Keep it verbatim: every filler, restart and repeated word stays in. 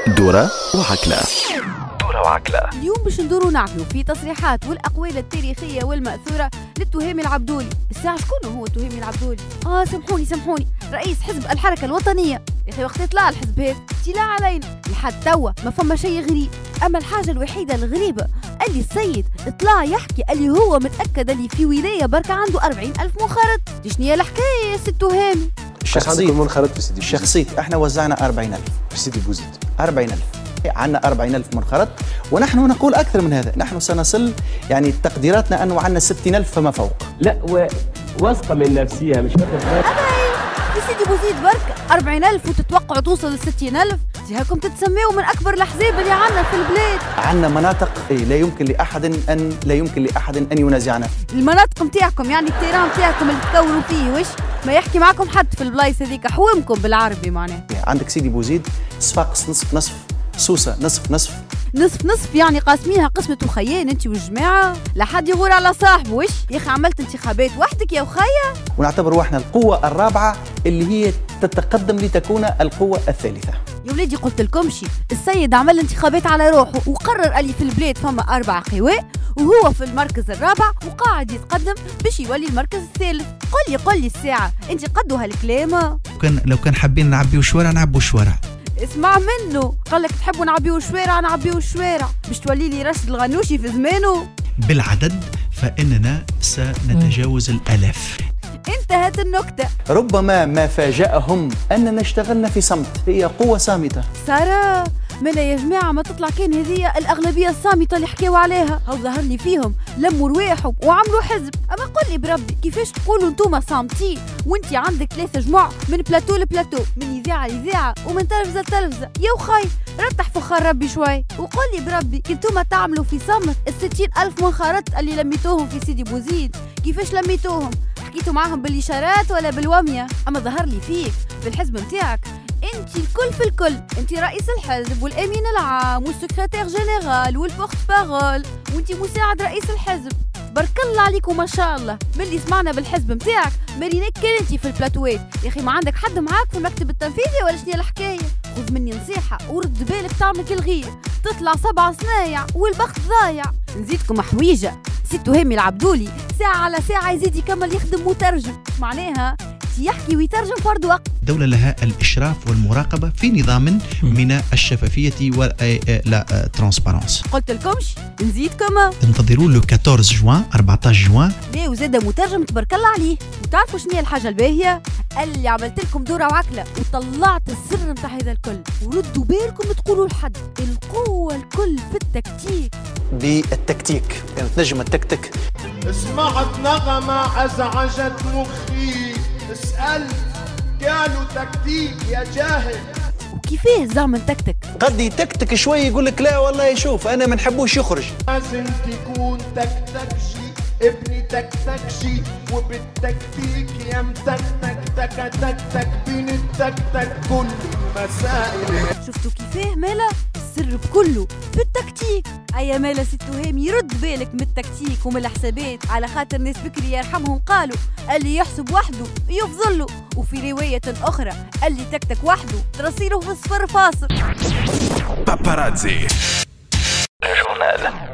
دورة وعكلة. دورة وعكلة. اليوم باش ندوروا نعملوا في تصريحات والأقوال التاريخية والمأثورة للتهامي العبدولي. الساعة شكون هو التهامي العبدولي؟ آه سامحوني سامحوني رئيس حزب الحركة الوطنية. يا أخي وقت يطلع الحزب هذا لا علينا لحد توا ما فما شيء غريب. أما الحاجة الوحيدة الغريبة اللي السيد طلع يحكي اللي هو متأكد اللي في ولاية بركة عنده أربعين ألف منخرط. شنو الحكاية يا ست تهامي؟ شخصية منخرط في سيدي شخصية احنا وزعنا أربعين ألف في سيدي بوزيد أربعين ألف عندنا أربعين ألف منخرط، ونحن نقول أكثر من هذا. نحن سنصل يعني تقديراتنا أنه عندنا ستين ألف فما فوق. لا واثقة من نفسها مش فاكرة في سيدي بوزيد برك أربعين ألف وتتوقعوا توصل ل ستين ألف؟ هاكم تتسميوا من أكبر الأحزاب اللي عندنا في البلاد. عندنا مناطق لا يمكن لأحد أن لا يمكن لأحد أن ينازعنا. المناطق نتاعكم يعني التيران نتاعكم اللي تكونوا فيه وش ما يحكي معكم حد في البلايص هذيك حومكم بالعربي معناه. عندك سيدي بوزيد صفاقس نصف نصف، سوسة نصف نصف نصف نصف يعني قاسمينها قسمة وخيان انت والجماعة. لا حد يغور على صاحبه وش يا اخي عملت انتخابات وحدك يا وخيا. ونعتبر واحنا القوة الرابعة اللي هي تتقدم لتكون القوة الثالثة. يا وليدي قلت لكمشي السيد عمل انتخابات على روحه وقرر اللي في البلاد فما أربع قوى وهو في المركز الرابع وقاعد يتقدم باش يولي المركز الثالث. قل لي قل لي الساعة انت قدوا هالكلام. كان لو كان حابين نعبيو شوارع نعبوا شوارع. اسمع منه قال لك تحبوا نعبيو الشوارع نعبيو الشوارع باش تولي لي رشد الغنوشي في زمانه. بالعدد فإننا سنتجاوز الآلاف. انتهت النكتة. ربما ما فاجأهم أننا اشتغلنا في صمت، هي قوة صامتة. سارة ملا يا جماعة ما تطلع كان هذه الأغلبية الصامتة اللي حكيوا عليها. هاو ظهر لي فيهم لموا رواحهم وعملوا حزب. أما قل لي بربي كيفاش تقولوا انتوما صامتين وانتي عندك ثلاثة جموع من بلاتو لبلاتو من إذاعة لإذاعة ومن تلفزة لتلفزة. يا وخي رتح فخار ربي شوي وقل لي بربي انتوما تعملوا في صمت الستين ألف منخرط اللي لميتوهم في سيدي بوزيد. كيفاش لميتوهم؟ حكيتوا معاهم بالإشارات ولا بالومية؟ أما ظهر لي فيك في الحزب نتاعك انت الكل في الكل. انت رئيس الحزب والامين العام والسكرتير جنرال والبورت بارول وانت مساعد رئيس الحزب. بارك الله عليكم ما شاء الله. ملي سمعنا بالحزب نتاعك مريناك كان انت في البلاتوات. يا اخي ما عندك حد معاك في المكتب التنفيذي ولا شنو الحكايه؟ خذ مني نصيحه ورد بالك تعمل كالغير تطلع سبع صنايع والبخت ضايع. نزيدكم حويجه ست تهامي العبدولي ساعه على ساعه يزيد يكمل يخدم مترجم معناها يحكي ويترجم فرد وقت. الدولة لها الإشراف والمراقبة في نظام من الشفافية ولا ترانسبارنس. قلت لكمش نزيدكم انتظروا لو أربعة عشر جوان أربعة عشر جوان. ليه وزاد مترجم تبارك الله عليه. وتعرفوا شنو هي الحاجة الباهية؟ اللي عملت لكم دورة وعكلة وطلعت السر نتاع هذا الكل. وردوا بالكم تقولوا لحد القوة الكل في التكتيك. بالتكتيك يعني تنجم التكتك. سمعت نغمة أزعجت مخي اسألت قالوا تكتيك يا جاهل. وكيفاه زعما تكتك؟ قد يتكتك شوي يقول لك لا والله يشوف انا ما نحبوش يخرج. لازم تكون تكتكشي ابني تكتكشي وبالتكتيك يا متكتك تك تكتك بين التكتك كل المسائل. شفتوا كيفاه مالا؟ السر بكله في التكتيك. أيا مالا ست تهامي يرد بالك من التكتيك ومن الحسابات على خاطر ناس بكري يرحمهم قالوا اللي يحسب وحده يفضله. وفي رواية أخرى اللي تكتك وحده ترسيله في الصفر فاصل. باباراتزي جورنال.